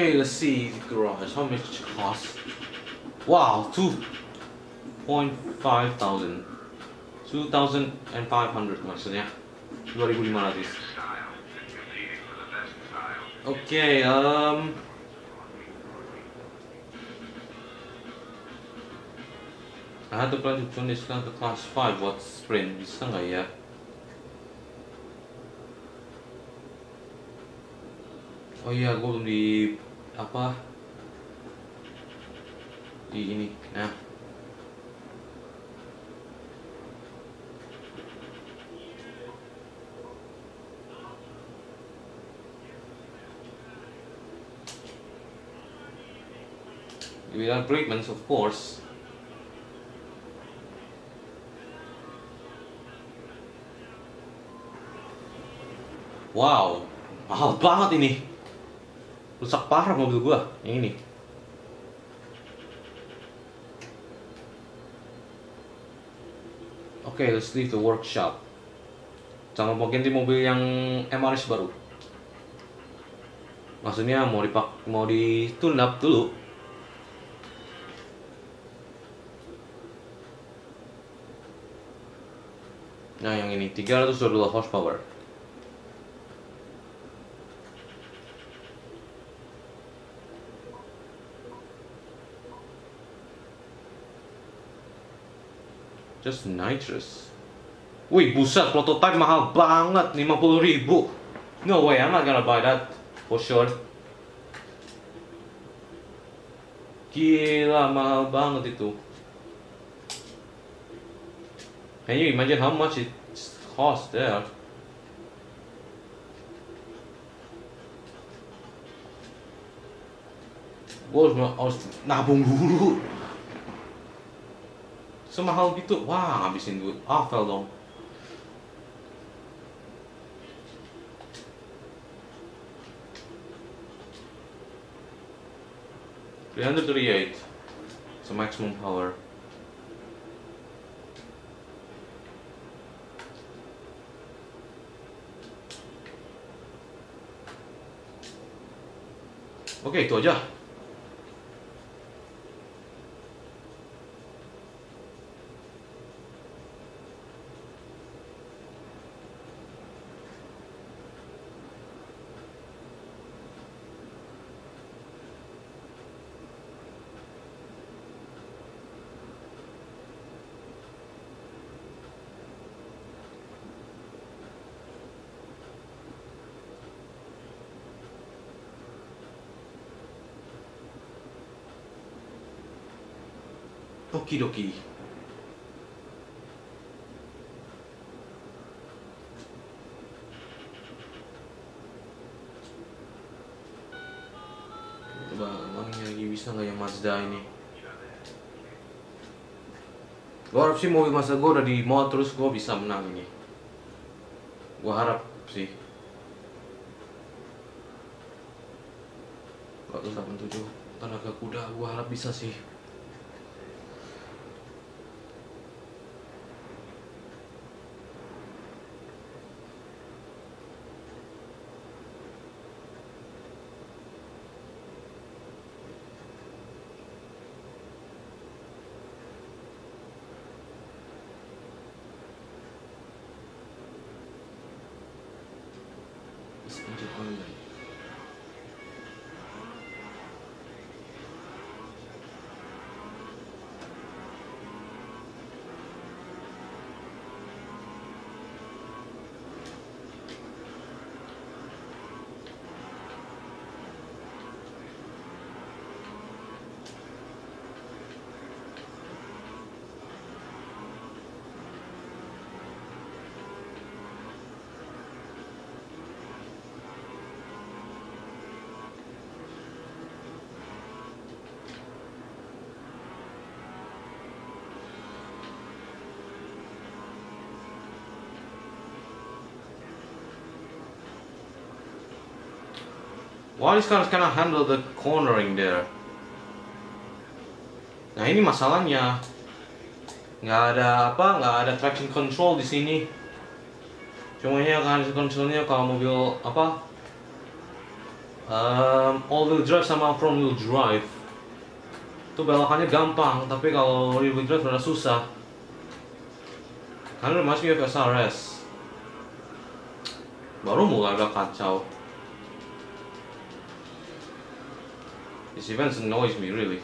Okay, let's see the garage. How much it costs? Wow, 2.5 thousand. 2,500 maksudnya. 2.500. Okay, I had to plan to turn this car to class 5 buat sprint, bisa nggak ya? Oh iya, gue belum di apa? Di ini, nah. Without treatments, of course. Wow, mahal banget ini. Rusak parah mobil gua yang ini. Oke, let's leave the workshop. Jangan mau ganti mobil yang MRS baru. Maksudnya mau di tune up dulu. Nah, yang ini 322 horsepower. Just nitrous. Wih, buset, prototype mahal banget, 50.000. No way, I'm not gonna buy that for sure. Gila, mahal banget itu. Can you imagine how much it costs there? Gue harus nabung dulu. Semahal gitu, wah ngabisin duit, fell dong. $338, so maximum power. Oke, itu aja. Okidoki. Coba emangnya lagi bisa nggak yang Mazda ini? Gue harap sih mobil Mazda gue udah di mod terus gue bisa menang ini. Gue harap sih. 487 tenaga kuda, gue harap bisa sih. Engine only. Why this car cannot handle the cornering there? Nah ini masalahnya, nggak ada traction control di sini. Cuma ya kan controlnya kalau mobil All wheel drive sama front wheel drive itu belokannya gampang, tapi kalau rear wheel drive rada susah. Karena reminds me of SRS. Baru mulai agak kacau. These events annoys me really.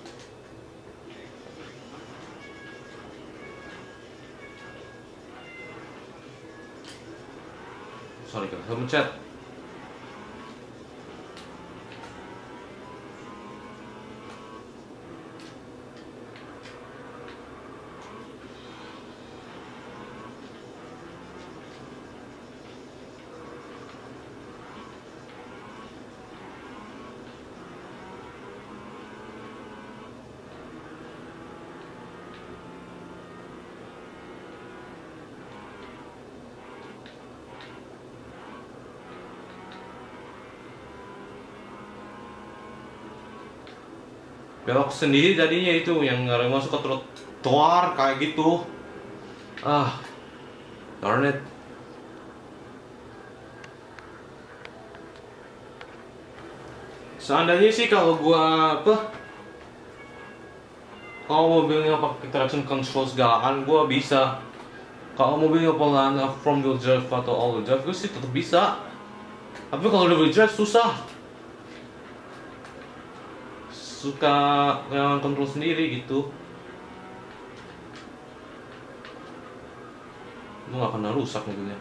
Sorry, saya mencet. Belok sendiri tadinya itu yang nggak masuk ke trotoar kayak gitu. Darn it. Seandainya sih kalau mobilnya pakai traction control segalaan gua bisa. Kalau mobilnya pelan front wheel drive atau all wheel drive gua sih tetap bisa. Tapi kalau rear wheel drive susah. Suka yang kontrol sendiri gitu. Gue gak kena rusak mobilnya.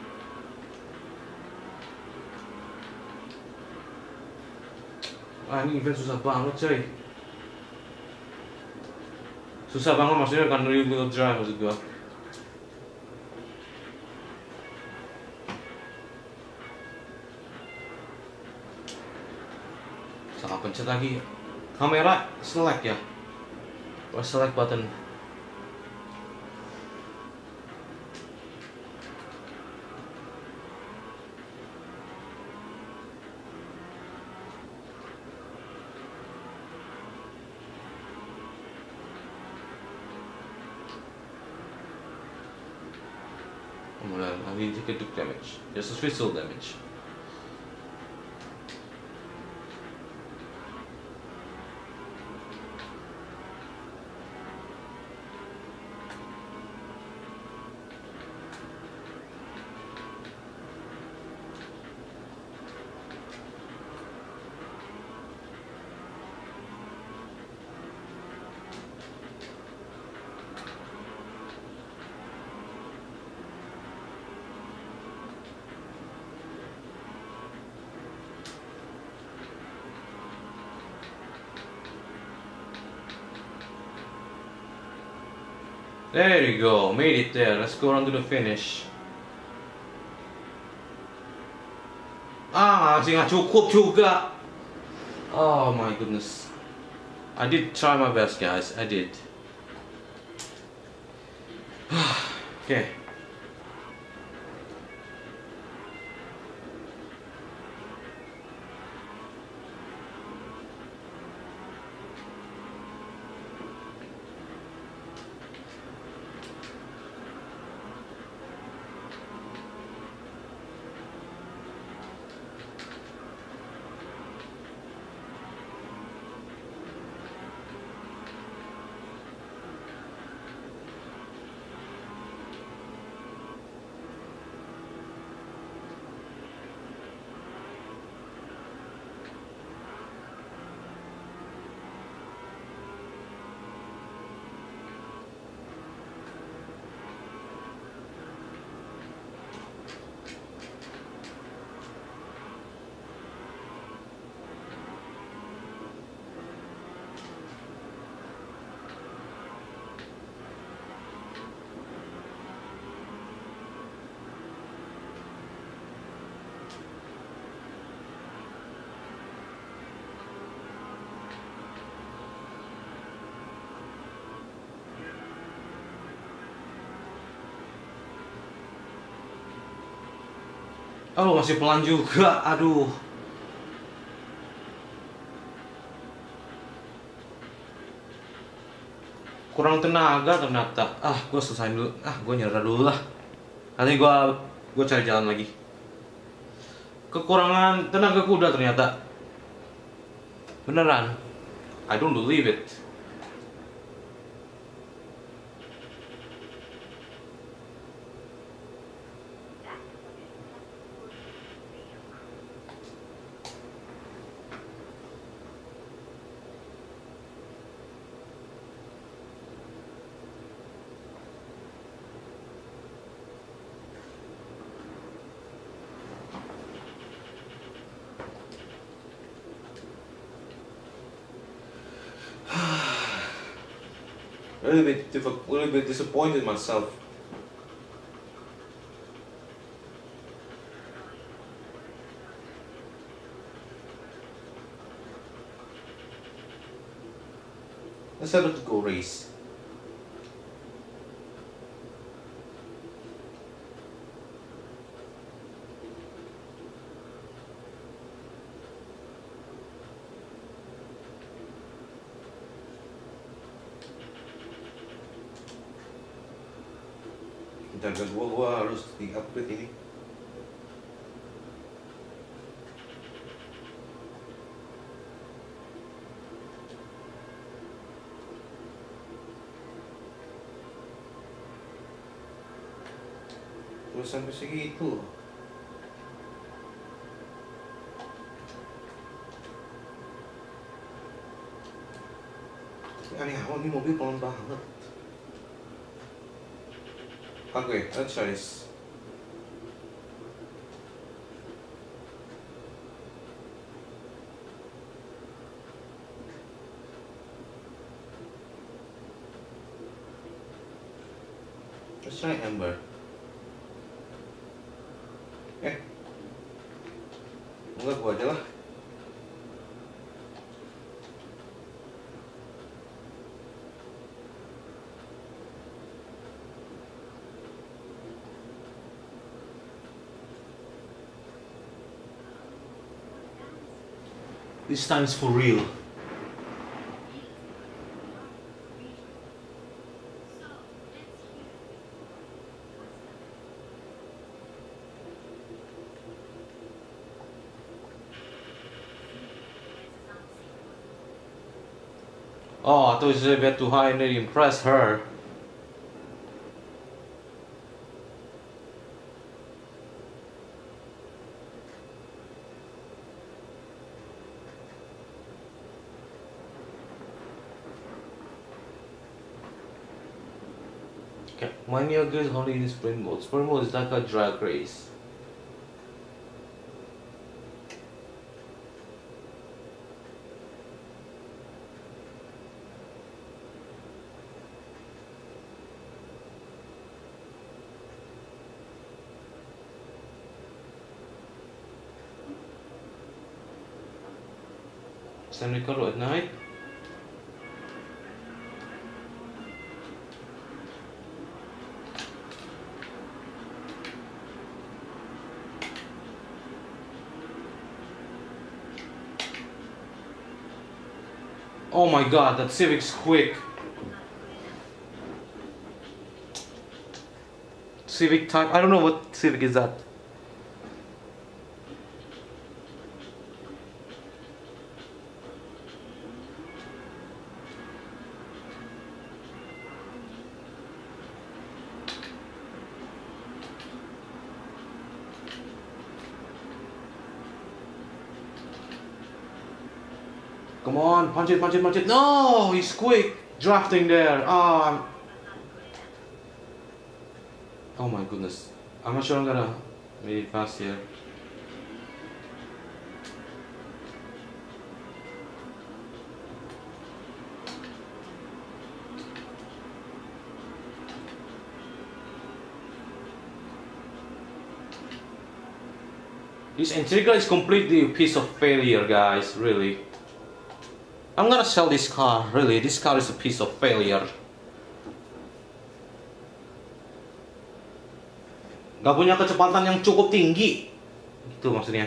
Ini event susah banget coy. Susah banget maksudnya kan rear wheel drive maksud gue. Salah pencet lagi. Kamera select ya. Press select button. I need to take damage. Just a physical damage. There you go, made it there. Let's go on to the finish. Masih nggak cukup juga. Oh my goodness. I did try my best, guys. I did. Okay. Oh, masih pelan juga. Aduh. Kurang tenaga ternyata. Gue selesain dulu. Gue nyerah dulu lah. Nanti gue cari jalan lagi. kekurangan tenaga kuda ternyata. Beneran. I don't believe it. A little bit disappointed myself. Let's have a go race. Jangan gua harus di-upgrade ini. Terus sampai segitu. Aneh amat nih mobil pelan banget. Okay, let's try this. Let's try Amber. Enggak, gua aja lah. This time is for real. Oh, I thought it was a bit too high and it impressed her. Okay, mind your girls only in sprint mode. Sprint mode is like a drag race. Send record at night. Oh my god, that Civic's quick. Civic type, I don't know what Civic is that. Come on, punch it, punch it, punch it. No, he's quick. Drafting there. Oh my goodness. I'm not sure I'm gonna make it fast here. This Intriga is completely a piece of failure, guys, really. I'm gonna sell this car, really. This car is a piece of failure. Gak punya kecepatan yang cukup tinggi. Gitu maksudnya.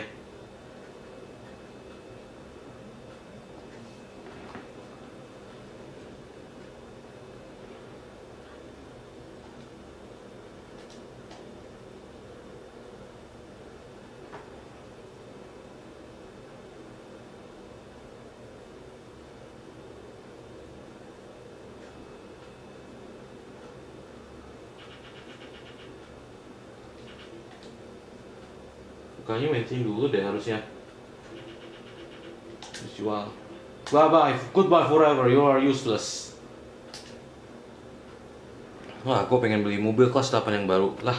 Bukannya maintain dulu deh harusnya. Terus jual. Bye bye, goodbye forever, you are useless. Wah, gue pengen beli mobil kelas 8 yang baru lah.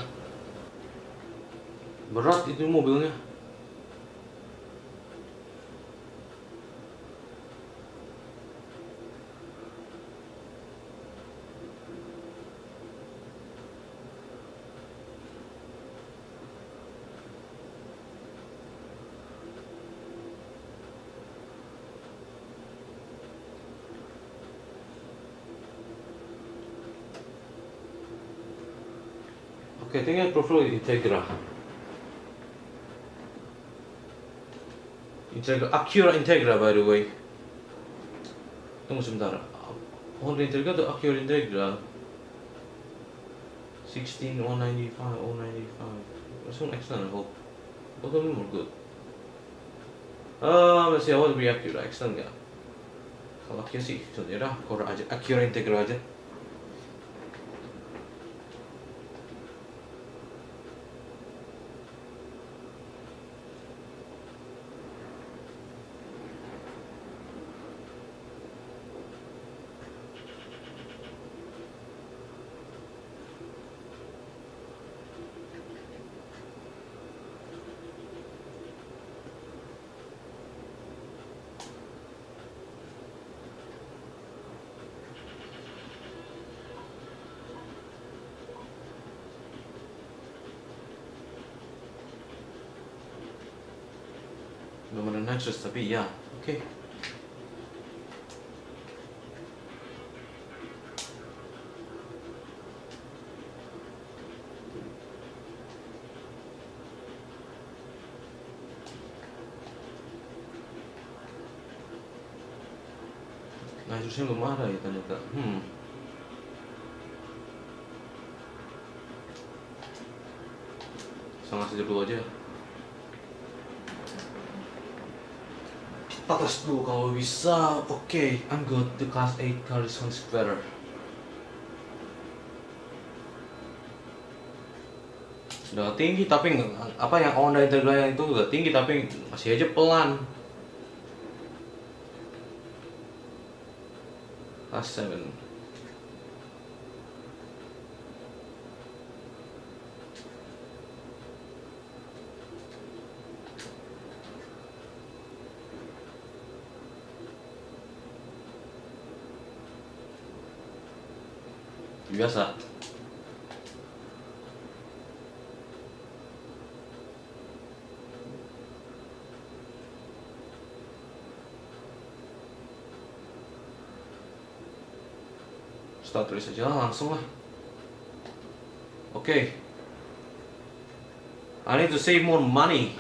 Berat itu mobilnya. Oke, I think I prefer Integra. Acura Integra by the way. Tunggu sebentar. Honda Integra atau Acura Integra? 16, 195, 195. That's one excellent, I hope. Both of them are good. Let's see, I want to be Acura, excellent nggak? Kalau Acura sih, yaudah, Acura Integra aja. Belum ada nitrous tapi ya, oke. Nitrousnya belum ada ya ternyata. Sangat saja dulu aja. Atas dulu kalau bisa. Oke, I'm good. The class 8 car is sounds better. Udah tinggi tapi apa yang Honda Integra yang itu udah tinggi tapi masih aja pelan. Class 7. Biasa. Start race aja langsung lah. Oke. I need to save more money.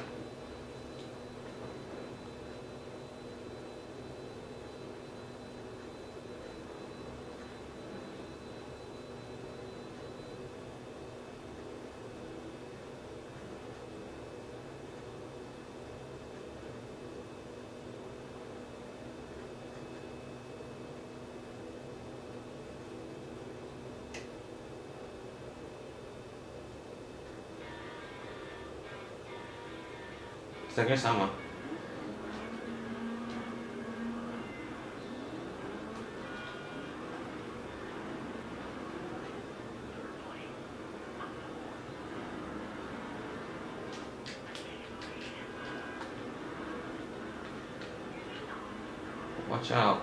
Stacknya sama. Watch out.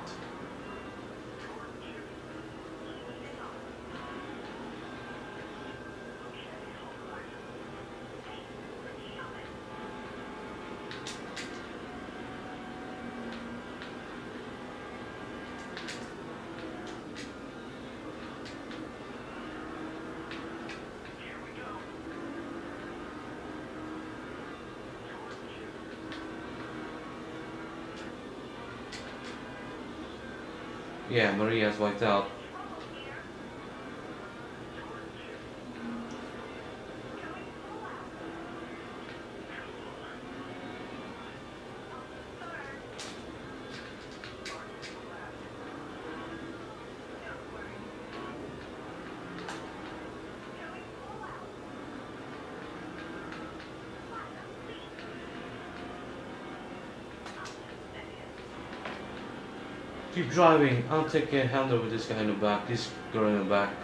Yeah, Maria's wiped out. Keep driving. I'll take a handle with this guy in the back. This girl in the back.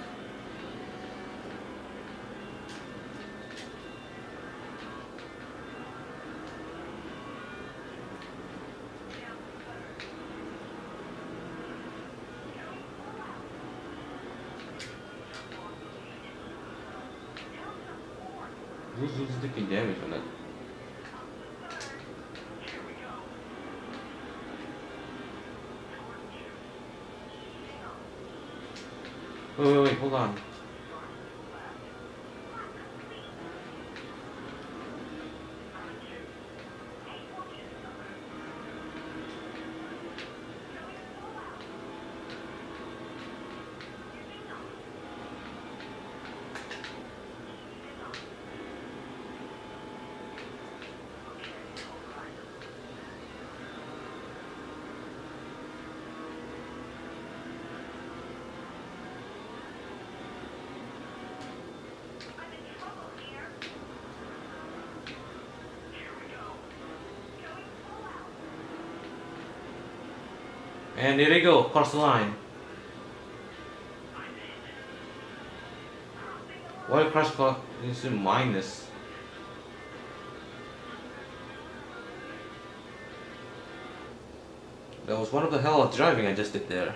Who's taking damage on that? Wait, hold on. And there they go, across the line. Why crash car is a minus? That was one of the hell of driving I just did there.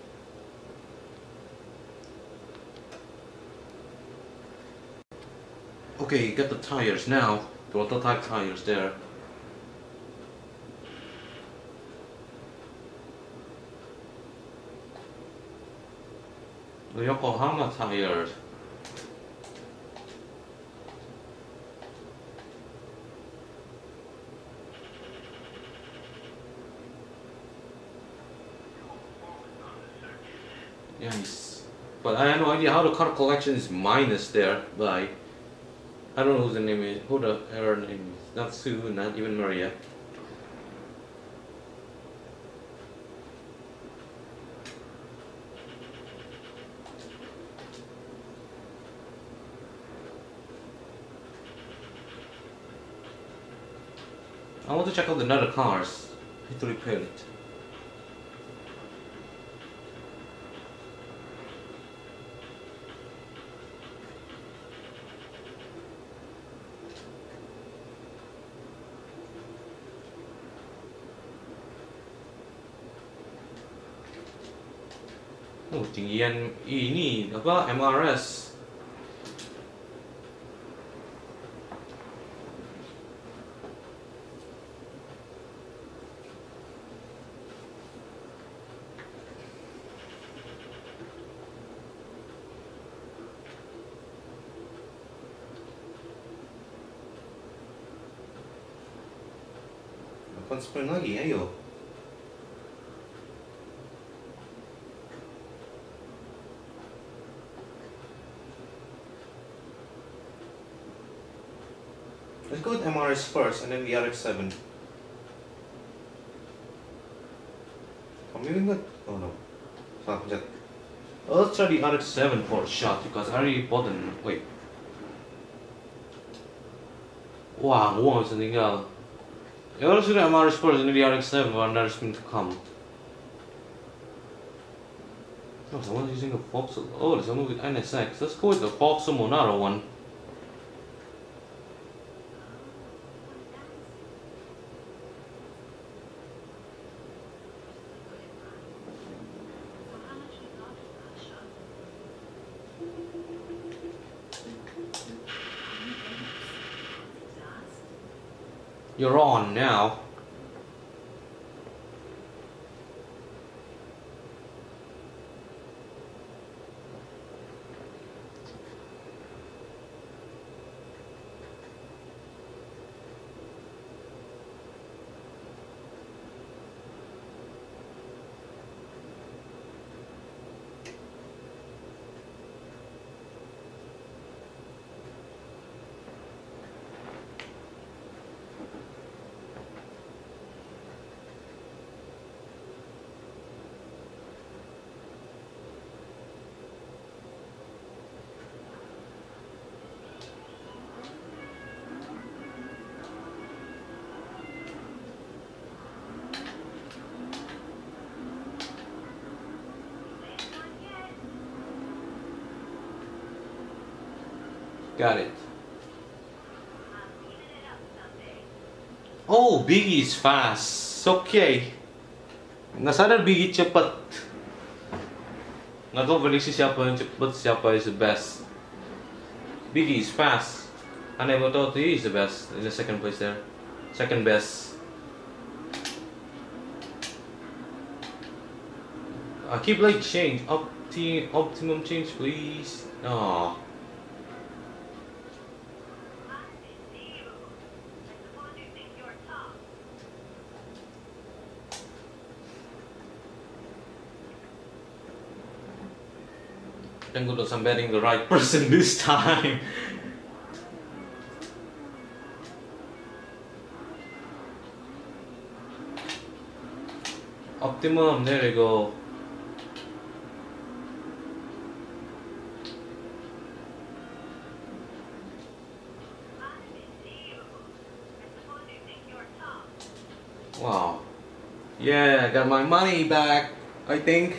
Okay, got the tires now. Total type tires there. The Yokohama tires. Nice. But I have no idea how the car collection is minus there by I don't know whose the name is, who her name is. Not Sue, not even Maria. I want to check out the other cars. Need to repair it. Oh, tinggian ini apa MRS. Kapan sprint lagi, ayo. Let's go with MRS first and then the RX-7. Maybe not. Oh no. Let's try the RX-7 for a shot because I already bought an. Wait. Wah, gua bisa tinggal. Ya harus sudah MRS first and then the RX-7 when there's going to come. Oh, someone's using a Vauxhall. Oh, there's someone with NSX. Let's go with the Vauxhall Monaro one. You're on now. Got it. Oh, Biggie is fast. Okay. Nasadar Biggie cepat. Nggak tahu prediksi siapa yang cepat, siapa is the best. Biggie is fast. I never thought he is the best in the second place there. Second best. I keep like change. Optimum change, please. Oh. Thank goodness I'm betting the right person this time. Optimum, there you go. Wow. Yeah, I got my money back, I think.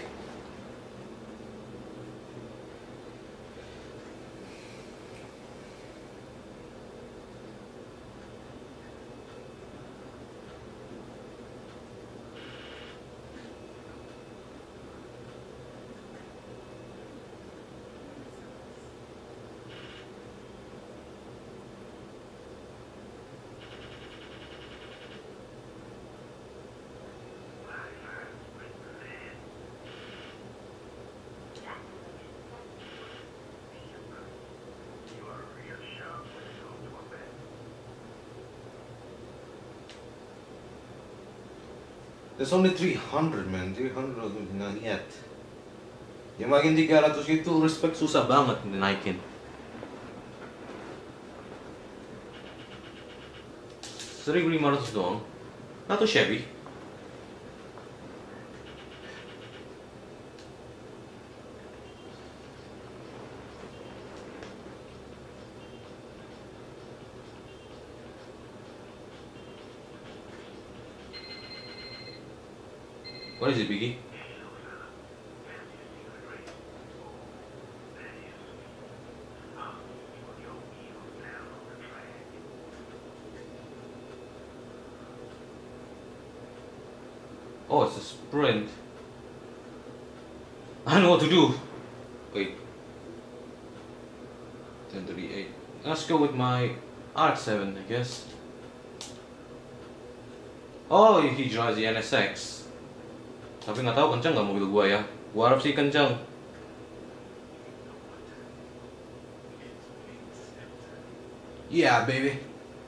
There's only 300 man, 300 not yet. Yang makin 300 itu respect susah banget dinaikin. 1.500 doang, not too shabby. What is it, Biggie? Oh, it's a sprint. I know what to do. Wait. 1038. Let's go with my R7, I guess. Oh, he drives the NSX. Tapi nggak tahu kencang nggak mobil gua ya. Gua harap sih kencang. Yeah, baby.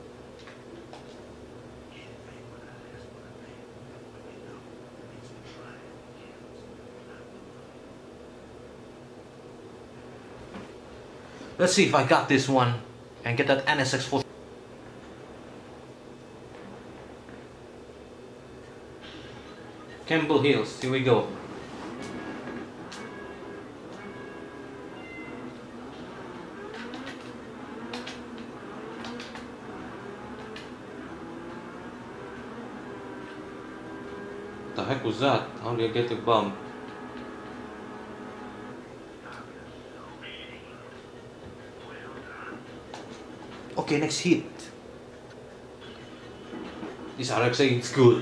Let's see if I got this one and get that NSX for. Campbell Hills, here we go. What the heck was that? How did I get a bump? Okay, next hit. This RX is good.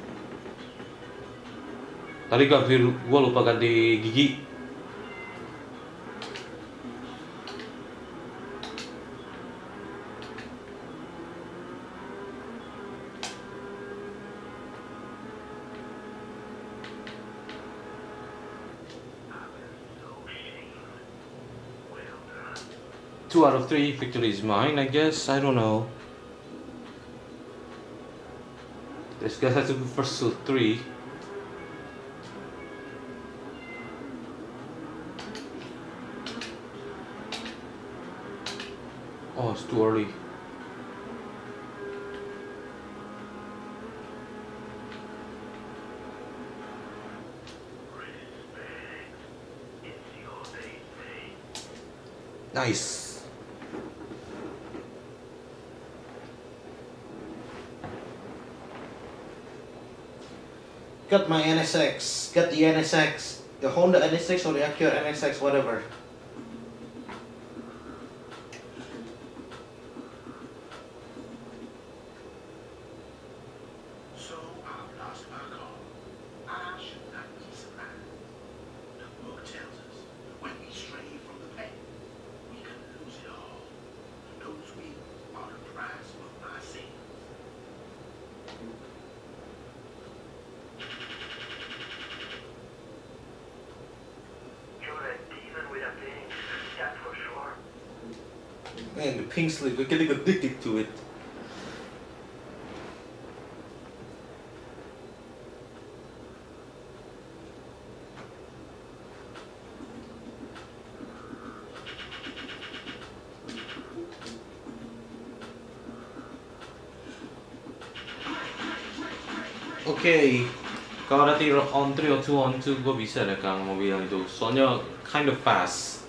Tadi gua lupa ganti gigi. Two out of 3 victory is mine, I guess. I don't know. This guy has to be first to 3. Oh, it's too early. Nice. Got my NSX. Got the NSX. The Honda NSX or the Acura NSX, whatever. Man, the pink slip, we're getting addicted to it. Oke, kalau ada on 3 or 2 on 2 gue bisa deh Kang mau bilang itu. Soalnya kind of fast.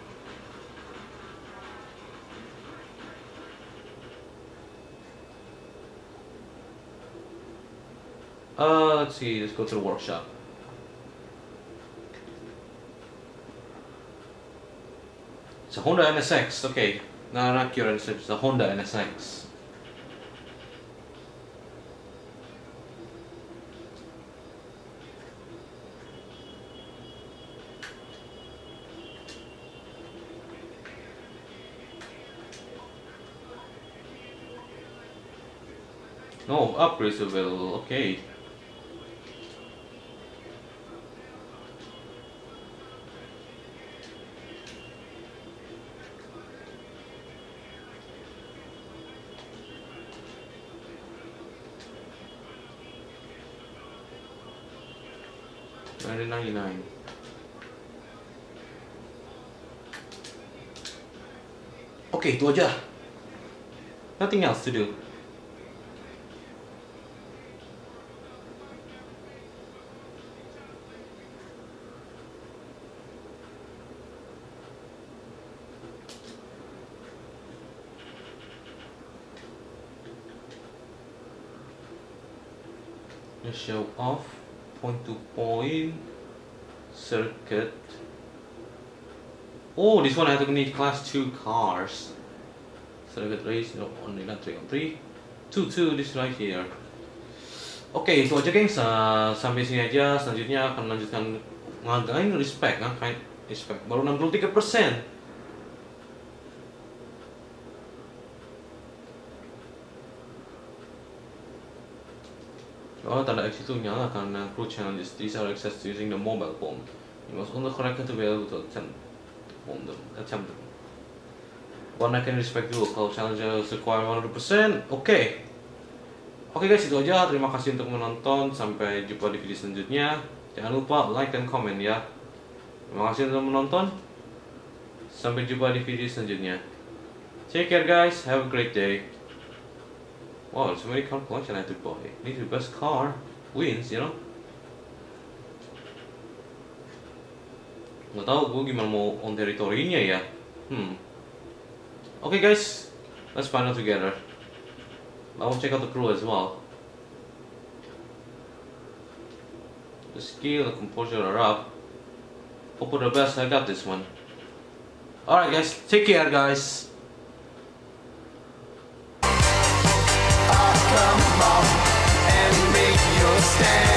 Let's see, let's go to the workshop. It's a Honda NSX, okay. No, not your NSX, it's a Honda NSX. No, upgrades available, okay. $19.99. Oke, itu aja. Nothing else to do. Just show off point to point circuit. Oh, this one I need class 2 cars. Circuit race, no, only not 3 on 3. 2 this right here. Oke, itu aja gengs. Sampai sini aja. Selanjutnya akan lanjutkan ngagain respect, ngagain respect. Baru 63%. Oh, tanda X itu nyala karena crew challenges. These are accessed using the mobile phone. You must only correct to be able to attempt them. One I can respect dulu. Kalau challenges require 100%, oke. Oke guys, itu aja. Terima kasih untuk menonton. Sampai jumpa di video selanjutnya. Jangan lupa like dan komen ya. Terima kasih untuk menonton. Sampai jumpa di video selanjutnya. Take care guys. Have a great day. Wow, so many car collection I have to buy. Need the best car wins, you know. Nggak tahu gue gimana mau on teritorinya ya. Okay guys, let's find out together. I will check out the crew as well. The skill, the composure are up. Hope for the best. I got this one. Alright guys, take care guys. Come on and make your stand.